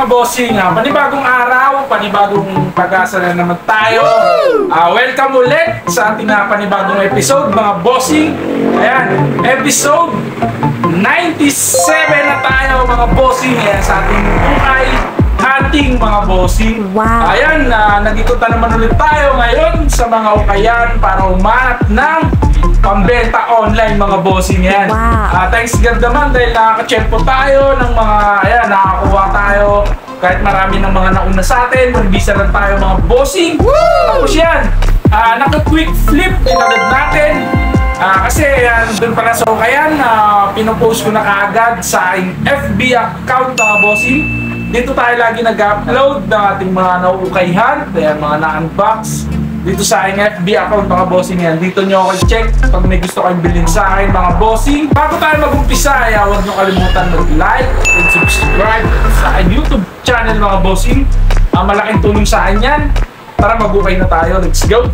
mga bossing, panibagong araw, panibagong pag-asa na naman tayo. Welcome ulit sa ating panibagong episode mga bossing. Ayan, episode 97 na tayo mga bossing. Ayan, sa ating buhay hunting mga bossing. Wow. Ayan, nag-ikutan naman ulit tayo ngayon sa mga ukayan para umanap ng pambenta online mga bossing yan. Wow. Thanks God naman dahil nakaka-tsempo tayo ng mga, ayan, nakakuha tayo kahit marami ng mga nauna sa atin. Magbisa lang tayo mga bossing. Tapos yan, naka-quick flip din agad natin. Kasi doon pala sa ukayan, pinopost ko na kaagad sa aking FB account mga bossing. Dito tayo lagi nag-upload ng ating mga nauukayhan, ayan, mga na-unbox. Dito sa aking FB account mga bossing yan. Dito nyo ako check pag may gusto kayong bilhin sa akin mga bossing. Bago tayo mag-umpisa, huwag nyo kalimutan mag-like and subscribe sa aking YouTube channel mga bossing. Malaking tulong sa akin yan. Tara, mag-ukay na tayo. Let's go!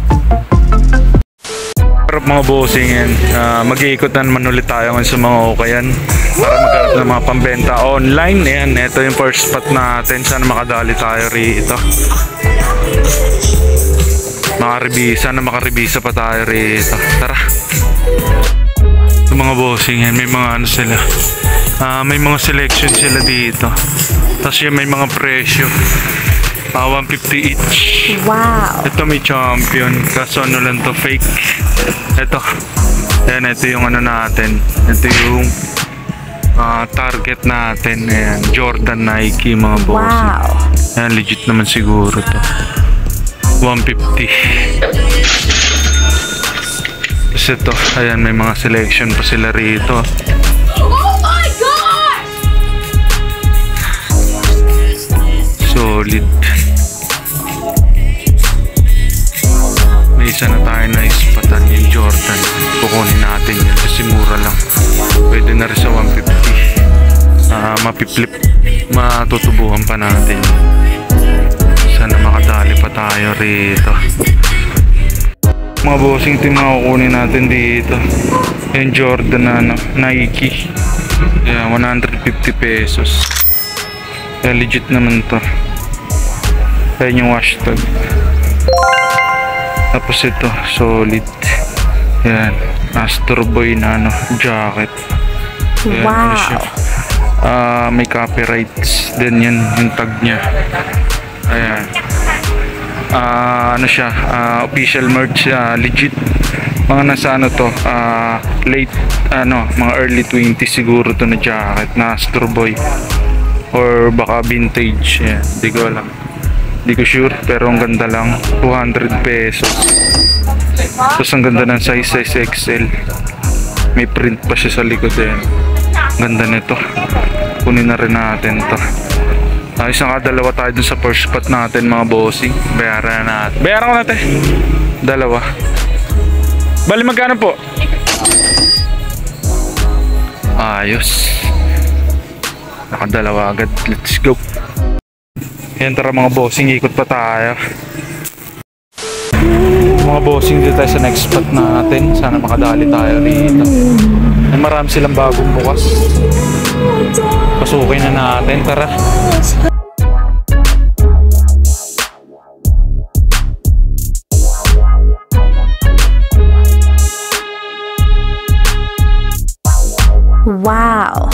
Mga bossing yan, mag-iikot na naman ulit tayo sa mga ukayan para maghanap ng mga pambenta online. Ayan, ito yung first spot natin. Sana makadali tayo rito. Makaribisa pa tayo rito. Tara. Ito mga bossing yan, may mga ano sila, may mga selection sila dito. Tapos yan may mga presyo, 150 each. Wow. Ito may champion, kaso ano lang to, fake. Ito, ayan, ito yung ano natin. Ito yung target natin. Ayan, Jordan Nike mga bossing. Wow. Ayan, legit naman siguro to. 150. Tapos ito, ayan, may mga selection pa sila rito. Oh my God! Solid. May isa na tayo na ispatan, yung Jordan. Kukunin natin yun kasi mura lang. Pwede na rin sa 150. Mapiflip, matutubuhan pa natin. Sana makadali pa tayo rito. Mga bossing, ito yung mga kukunin natin dito. Yung Jordan na Nike. Yeah, 150 pesos. Kaya legit naman to. Ayan yung hashtag. Tapos ito, solid. Yan, Astro Boy na jacket. Ayan, wow. Ano siya? May copyrights din yan, yung tag niya. Ayan. Ano siya, official merch, legit. Mga nasa ano to, late, mga early 20s siguro to na jacket na Astro Boy. Or baka vintage, yan, di ko alam. Di ko sure, pero ang ganda lang. 200 pesos. Tapos ang ganda ng size XL. May print pa siya sa likod yan. Ganda nito. Kunin na rin natin to. Isang dalawa tayo dun sa first spot natin mga bossing. Bayaran na natin. Bayaran ko natin. Dalawa. Bali magkano po? Ayos. Nakadalawa agad. Let's go. Yan, tara mga bossing, ikot pa tayo. Mga bossing, dito tayo sa next spot natin. Sana makadali tayo rito. Ay, marami silang bagong bukas. Pasukin na natin, tara. Wow.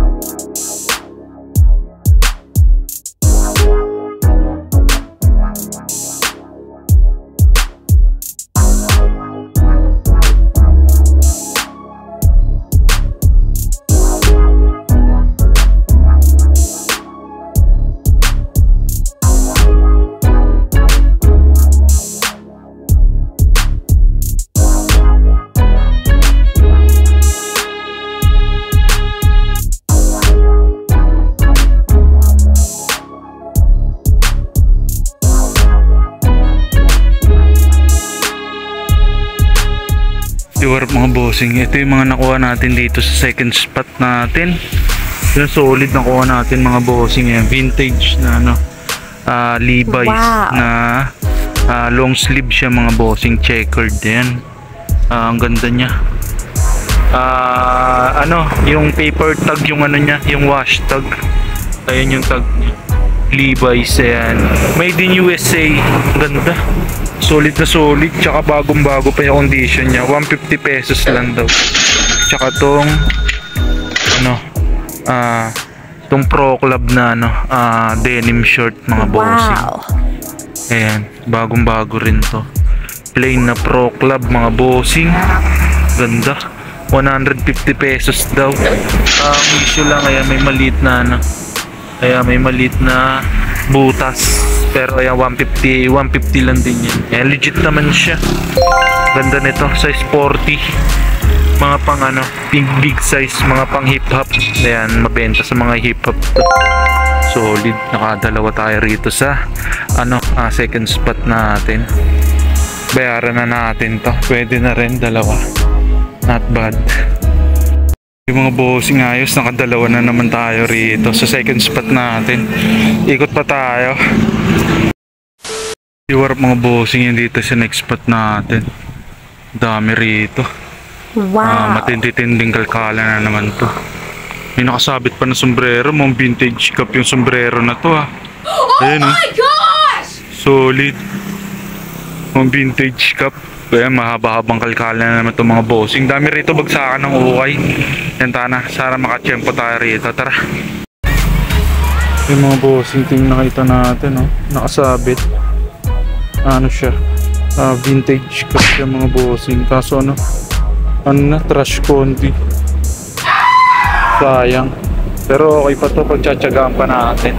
Mga bossing, ito yung mga nakuha natin dito sa second spot natin. Yung solid nakuha natin mga bossing, yan, vintage na Levi's. Wow. Na long sleeve siya mga bossing, checkered yan. Ang ganda niya. Yung paper tag, yung ano niya, yung wash tag. Ayan yung tag niya. Levi's, ayan. Made in USA. Ganda. Solid na solid. Tsaka bagong-bago pa yung condition niya. 150 pesos lang daw. Tsaka tong tong Pro Club na denim shirt, mga bossing. Wow. Ayan, bagong-bago rin to. Plain na Pro Club, mga bossing. Ganda. 150 pesos daw. Issue lang, ayan, may maliit na Ayan, may maliit na butas. Pero ayan, 150 lang din yan. Ayan, legit naman siya. Ganda nito, size 40. Mga pang big size, mga pang hip hop. Ayan, mabenta sa mga hip hop to. Solid. Nakadalawa tayo rito sa second spot natin. Bayaran na natin to. Pwede na rin dalawa. Not bad. Yung mga bossing, ayos, nakadalawa na naman tayo rito sa second spot natin. Ikot pa tayo. Iwarap mga bossing yun dito sa next spot natin. Dami rito. Wow. Matindi-tinding kalkala na naman to. May nakasabit pa na sombrero. Mga vintage cup yung sombrero na to, ha. Ayan, Oh my gosh! solid. Mga vintage cup. Kaya mahaba-habang kalkala na naman itong mga bossing. Dami rito bagsakan ng ukay. Yan, tana, sana makatsyempo tayo rito. Tara. Yung mga bossing ting nakita natin, nakasabit. Ano siya? Vintage cup siya, mga bossing. Kaso trash konti. Sayang. Pero okay pa to, pagtsatsagaan pa natin.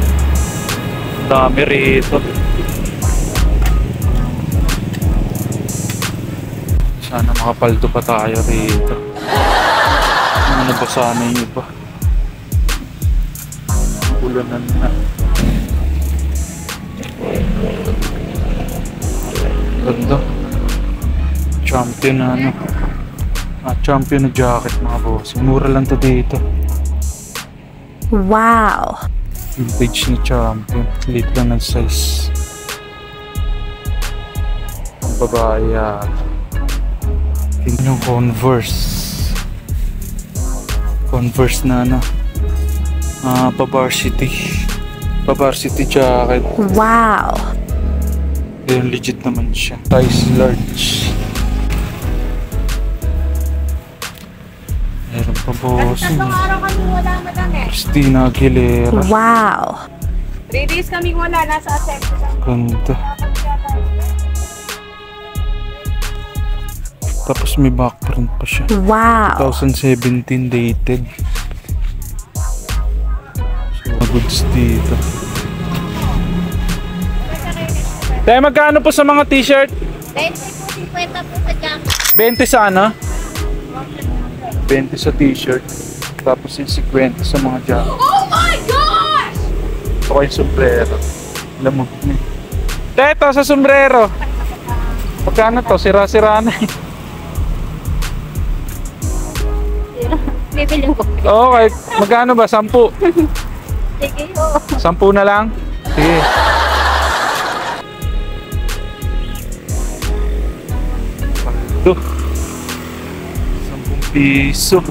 Dami rito. Sana makapaldo pa tayo rito. Ano ba sana yung iba? Ulanan na. Ganda. Champion na champion na jacket, mga boss. Mura lang to dito. Wow. Vintage na champion. Liit lang ng size. Ang babae yung Converse na pa-varsity jacket. Wow. Yung legit naman siya. Size large. Meron pa bossing. Tatlong araw kami wala, madam Christina Aguilera. Wow. 3 days kaming wala, nasa Asexo lang. Ganda. Tapos may backprint pa siya. Wow. 2017 dated. So, goods dito. Tayo, magkano po sa mga t-shirt? 20 po, 50 po sa jacket. 20 sa 20 sa t-shirt. Tapos yung 50 sa mga jacket. Oh my gosh! Ito yung sombrero. Lamog na. Teto, sa sombrero. Magkano to? Sira-sira na. Bibili ko. Okay. Magkano ba? 10? Sige po. 10 na lang? Sige. Ito. 10 piso.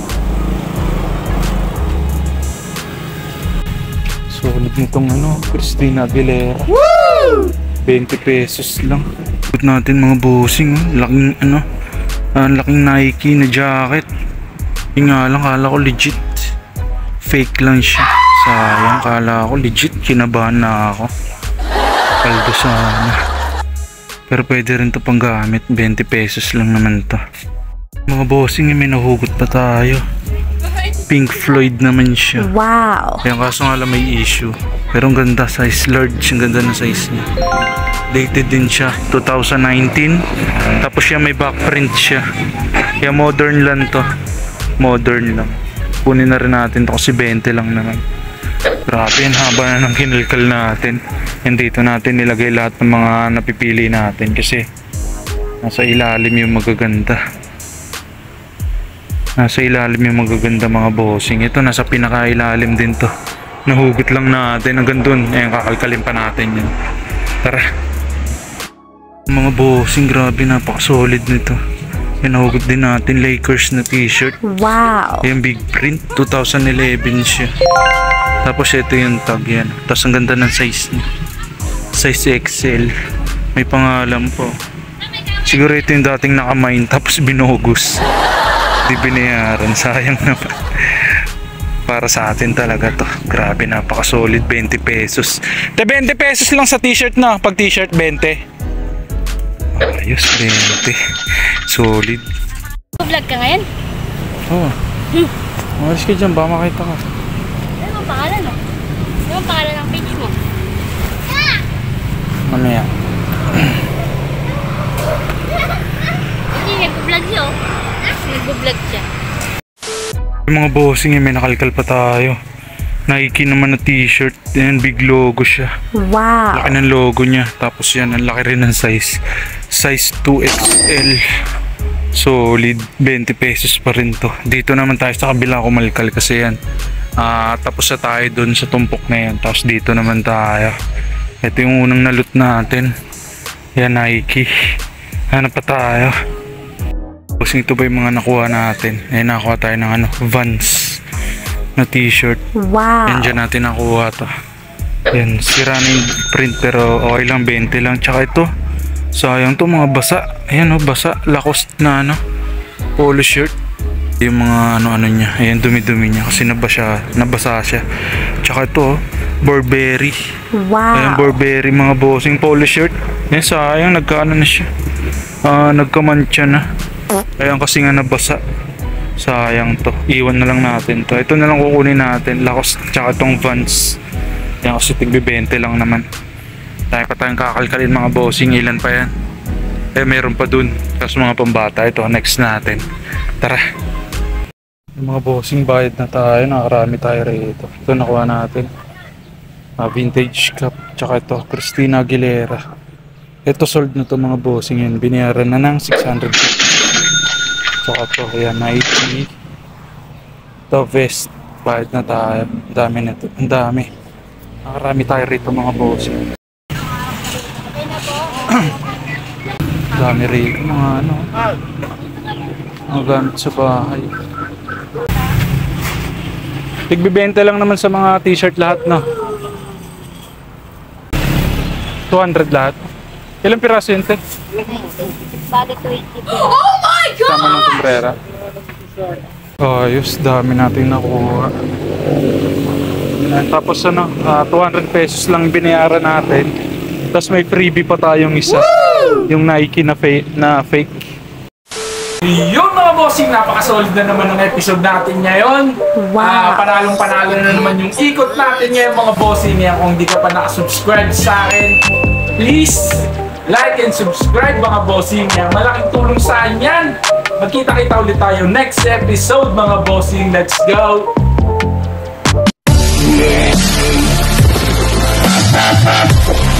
Solid nitong Christina Aguilera. Woo! 20 pesos lang. Put natin mga bossing, laking laking Nike na jacket. Yung nga lang, kala ko legit. Fake lang siya. Sayang, kala ko legit. Kinabahan na ako. Paldo sana. Pero pwede rin to pang gamit. 20 pesos lang naman to. Mga bossing, may nahugot pa tayo. Pink Floyd naman siya. Wow. Kaya kaso nga lang may issue. Pero ang ganda, size large. Ang ganda na size niya. Dated din siya, 2019. Tapos siya may backprint siya. Kaya modern lang to. Modern lang. Kunin na rin natin to kasi 20 lang naman. Grabe, ang haba na ng kinalkal natin. And dito natin nilagay lahat ng mga napipili natin kasi nasa ilalim yung magaganda. Nasa ilalim yung magaganda, mga bossing. Ito nasa pinakailalim din to. Nahugot lang natin hanggang dun. Ayan, kakalkalin pa natin yun. Tara. Mga bossing, grabe, napaka-solid nito. Pinahugot din natin Lakers na t-shirt. Wow. Yung big print, 2011 siya. Tapos ito yung tag yan. Tapos ang ganda ng size niya. Size XL. May pangalan po. Siguro ito yung dating nakamain tapos binogos. Di binayaran. Sayang naman. Para sa atin talaga to. Grabe, napaka-solid. 20 pesos. 20 pesos lang sa t-shirt na. Pag t-shirt, 20. Ayos, 20. Solid. Vlog ka ngayon? Oo. Malis ka dyan, baka makita ka. Ano ang pangalan mo? Ano ang pangalan ng page mo? Mamaya. Hindi, nag-vlog siya. Nag-vlog siya. Yung mga bossing, may nakalkal pa tayo. Nike naman na t-shirt. Yan, big logo siya. Wow. Laki ng logo niya. Tapos yan, ang laki rin ng size. Size 2XL. Solid. 20 pesos pa rin to. Dito naman tayo sa kabila kumalkal kasi yan. Tapos na tayo dun sa tumpok na yan. Tapos dito naman tayo. Ito yung unang nalot natin. Yan, Nike. Hanap pa tayo. Tapos ito ba yung mga nakuha natin? Ayan, nakuha tayo ng Vans na t-shirt. Wow. Yan, dyan natin nakuha to. Yan, sira na yung print pero okay lang, 20 lang. Tsaka ito, sayang to, mga basa. Ayan, basa. Lacoste na polo shirt. Yung mga ano niya. Ayan, dumi-dumi niya kasi nabasa siya. Tsaka ito, Burberry. Wow. Ayan, Burberry, mga bossing polo shirt. Yan, sayang, nagkaano na siya. Nagkamantsa na. Ayan, kasi nga nabasa. Sayang to. Iwan na lang natin to. Ito na lang kukunin natin. Lacoste tsaka itong Vans. Yan kasi tigbe-20 lang naman. Tayo pa tayong kakalkalin mga bossing. Ilan pa yan? Meron pa dun. Tapos mga pambata. Ito next natin. Tara. Yung mga bossing, bayad na tayo. Nakarami tayo rito. Ito nakuha natin. Vintage cup. Tsaka ito Christina Aguilera. Ito sold na to mga bossing yan. Binayaran na ng 650. Tsaka to, ayan, Nike. Ito vest. Bayad na tayo. Ang dami na ito. Ang dami. Nakarami tayo rito mga bossing. Dami rito mga mga gamit sa bahay. Tigbibenta lang naman sa mga t-shirt lahat, no? 200 lahat. Ilang piraso yun, te? Bakit 20? Oh my God! Sama ng sombrera. Ayos, dami natin nakuha. Tapos 200 pesos lang binayaran natin. Tapos may freebie pa tayong isa. Woo! Yung Nike na fake. Yun mga bossing, napaka-solid na naman ng episode natin ngayon. Wow. Panalong-panalo na naman yung ikot natin ngayon mga bossing. Kung hindi ka pa nakasubscribe sa akin, please like and subscribe mga bossing. Malaking tulong sa akin yan. Magkita-kita ulit tayo next episode mga bossing. Let's go!